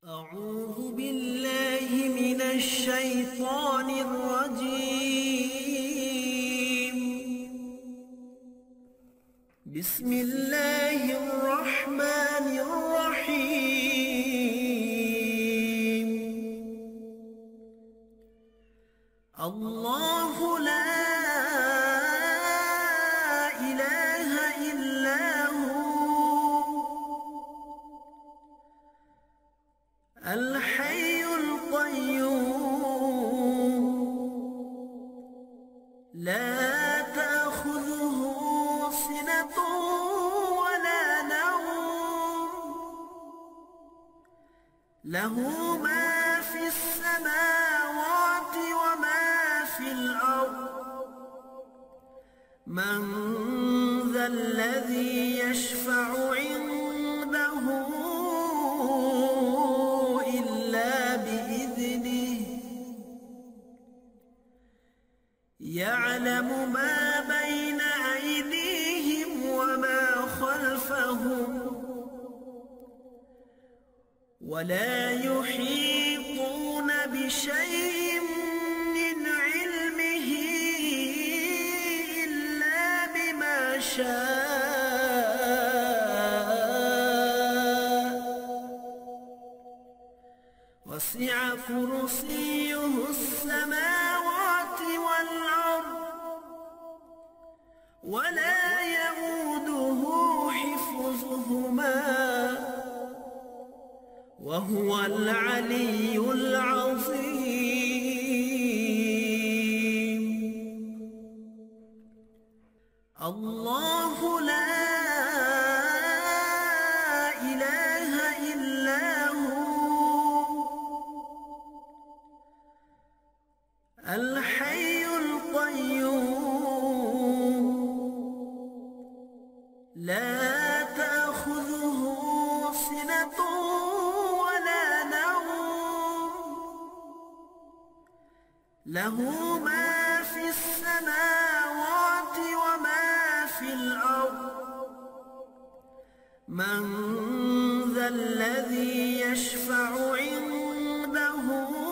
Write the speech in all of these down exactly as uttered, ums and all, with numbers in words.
أعوذ بالله من الشيطان الرجيم. بسم الله الرحمن الرحيم. الله لا إله إلا هو الحي القيوم لا تأخذه سنة ولا نوم له ما في السماوات وما في الأرض من ذا الذي يشفع عنده يعلم ما بين أيديهم وما خلفهم ولا يحيطون بشيء من علمه إلا بما شاء وسع كرسيه السماوات والأرض ولا يئوده حفظهما وهو العلي العظيم. الله لا إله إلا هو الحي القيوم لا تأخذه سنة ولا نوم له ما في السماوات وما في الأرض من ذا الذي يشفع عنده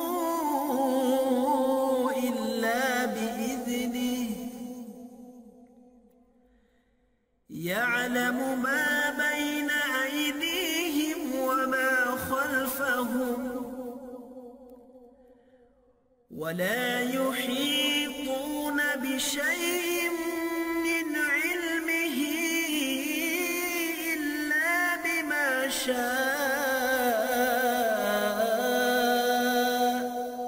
يعلم ما بين أيديهم وما خلفهم ولا يحيطون بشيء من علمه إلا بما شاء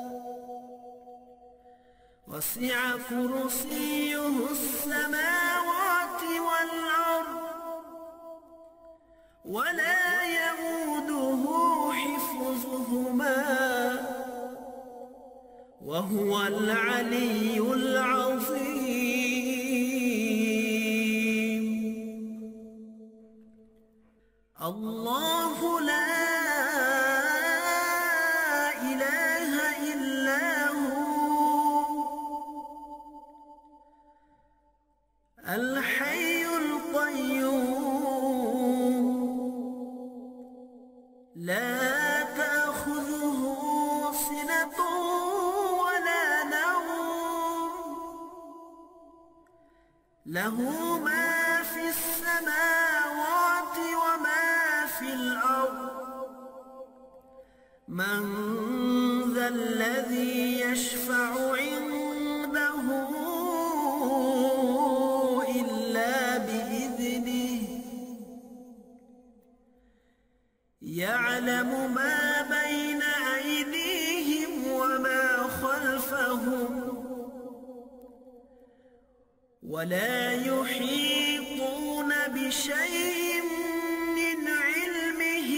وسع كرسيه السماوات والأرض ولا يئوده حفظهما وهو العلي العظيم. الله لا إله إلا هو الحي القيوم لا تأخذه سنة ولا نوم له ما في السماوات وما في الأرض من ذا الذي يشفع عنده يعلم ما بين أيديهم وما خلفهم ولا يحيطون بشيء من علمه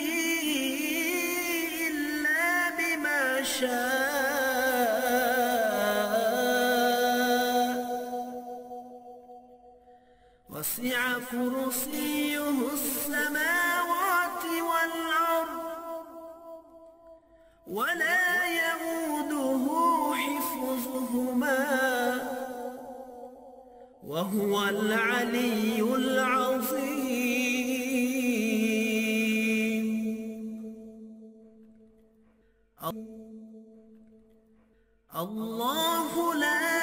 إلا بما شاء وسع كرسيه السماوات والأرض ولا يئوده حفظهما وهو العلي العظيم. الله لا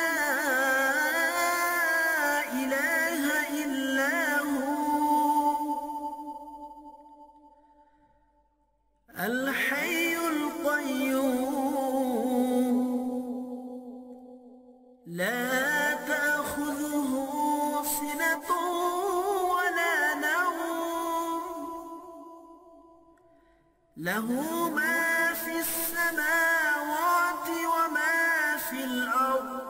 إله إلا هو الحي القيوم لا تأخذه سنة ولا نوم له ما في السماوات وما في الأرض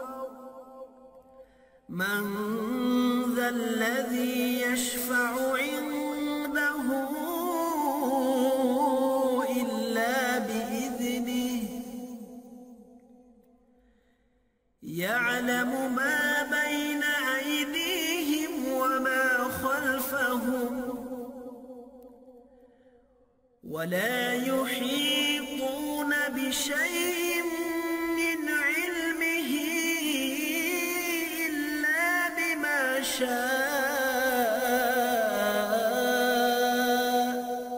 من ذا الذي يشفع عنده إلا بإذنه يعلم ما بين أيديهم وما خلفهم ولا يحيطون بشيء من علمه إلا بما شاء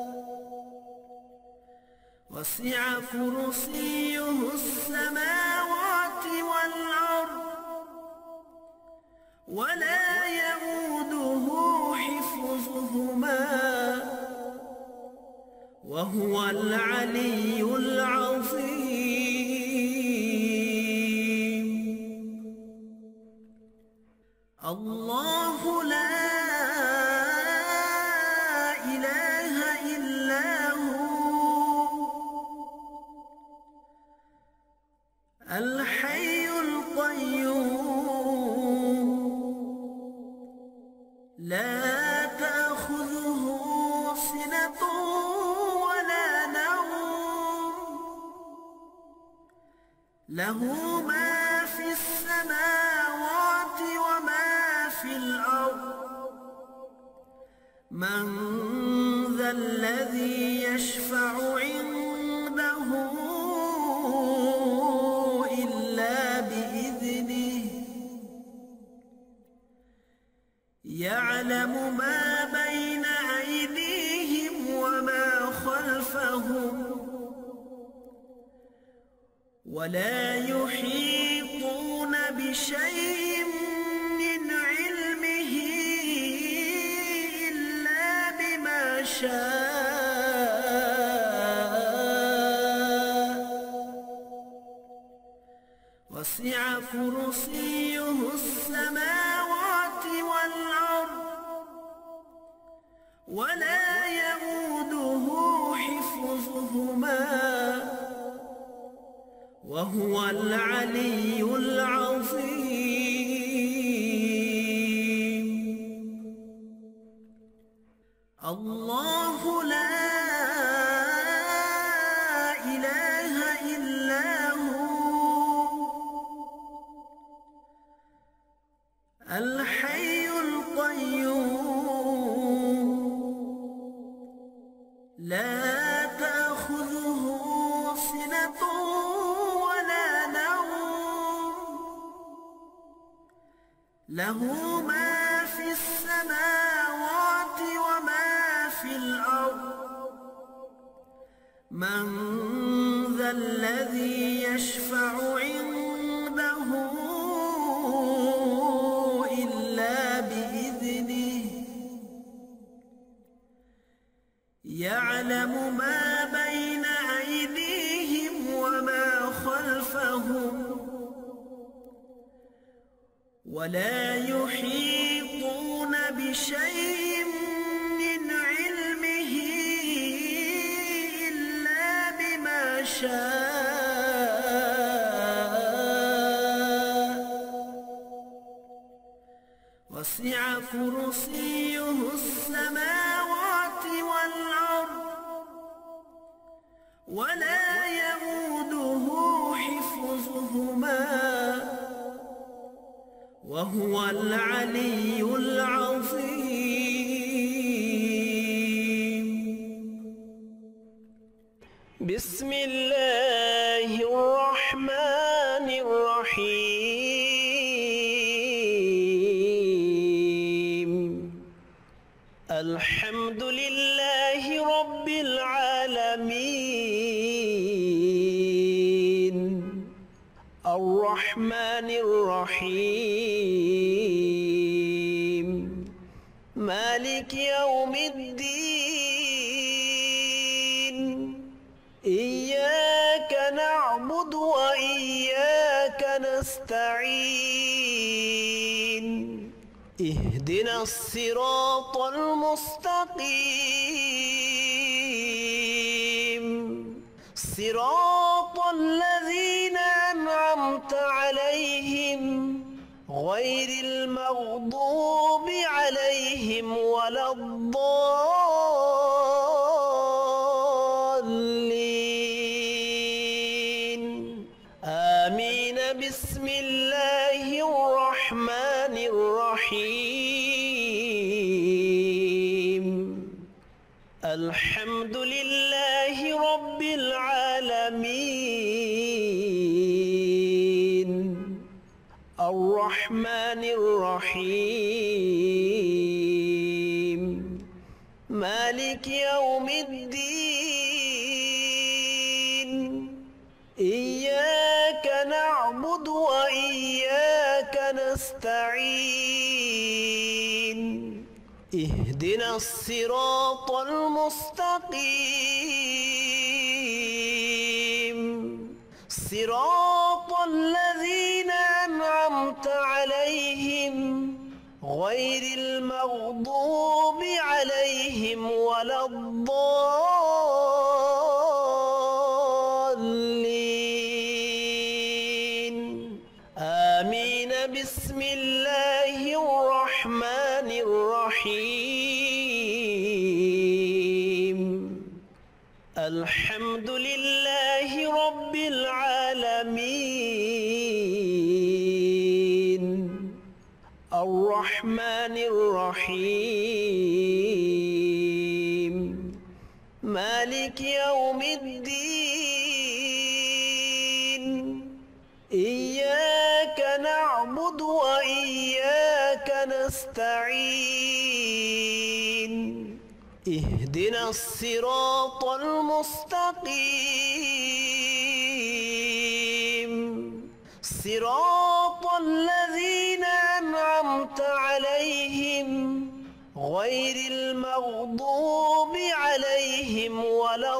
وسع كرسيه السماوات والأرض ولا يئوده حفظهما وهو العلي العظيم. الله لا إله إلا هو الحي القيوم لا تأخذه سنة له ما في السماوات وما في الأرض من ذا الذي يشفع عنده إلا بإذنه يعلم ما بين أيديهم وما خلفهم ولا يحيطون بشيء من علمه إلا بما شاء وسع كرسيه السماوات والأرض ولا يئوده حفظهما وهو العلي العظيم. الله لا إله إلا هو الحي القيوم لا تأخذه سنة له ما في السماوات وما في الأرض من ذا الذي يشفع عنده إلا بإذنه يعلم ما بين أيديهم وما خلفهم ولا يحيطون بشيء من علمه إلا بما شاء وسع كرسيه السماوات والأرض ولا يئوده حفظهما وهو العلي العظيم. بسم الله الرحمن الرحيم الحمد لله رب العالمين الرحمن الرحيم مالك يوم الدين إياك نعبد وإياك نستعين اهدنا الصراط المستقيم صراط الذين أنعمت عليهم غير المغضوب عليهم ولا الضالين آمين. بسم الله الرحمن الرحيم الحمد لله رب العالمين الرحمن الرحيم مالك يوم الدين إياك نعبد وإياك نستعين اهدنا الصراط المستقيم صراط الذين أنعمت عليهم غير المغضوب عليهم ولا الضالين آمين. بسم الله الرحمن الرحيم الحمد لله رب العالمين الرحمن الرحيم مالك يوم الدين إياك نعبد وإياك نستعين اهدنا الصراط المستقيم صراط الذين أنعمت عليهم غير المغضوب عليهم ولا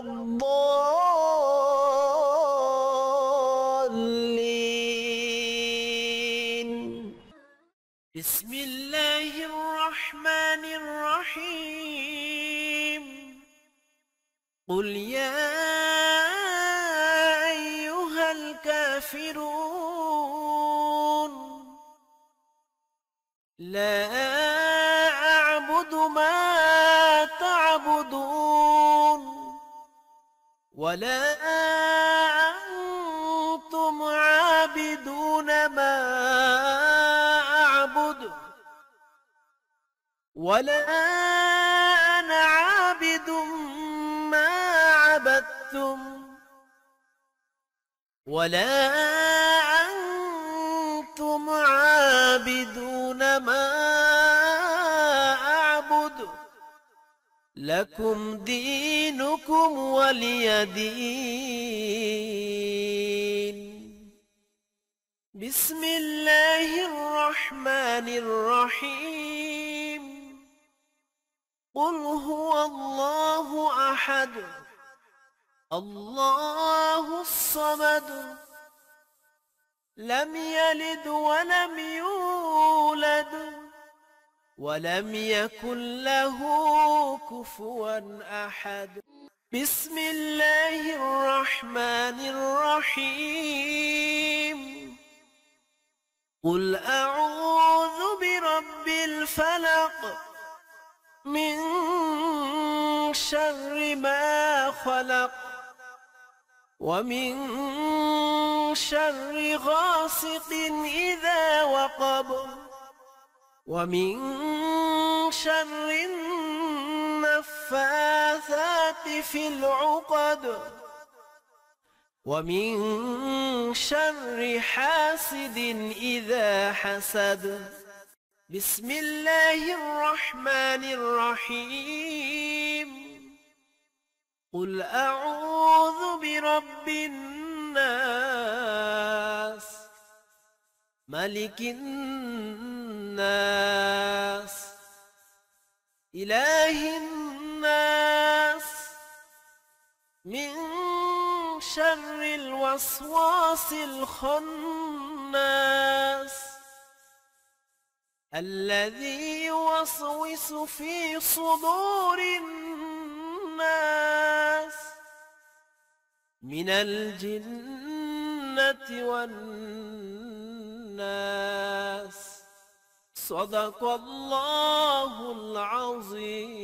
الضالين. بسم الله الرحمن الرحيم قل يا أيها الكافرون لا أعبد ما تعبدون ولا أنتم عابدون ما أعبد ولا أنا عابد ما عبدتم ولا أنتم عابدون ما أعبد لكم دينكم ولي دين. بسم الله الرحمن الرحيم قل هو الله أحد الله الصمد لم يلد ولم يولد ولم يكن له كفوا أحد. بسم الله الرحمن الرحيم قل أعوذ برب الفلق من شر ما خلق ومن شر غاسق إذا وقب ومن شر النفاثات في العقد ومن شر حاسد إذا حسد. بسم الله الرحمن الرحيم قل أعوذ برب الناس ملك الناس إله الناس من شر الوسواس الخناس الذي يوسوس في صدور الناس من الجنة والناس. صدق الله العظيم.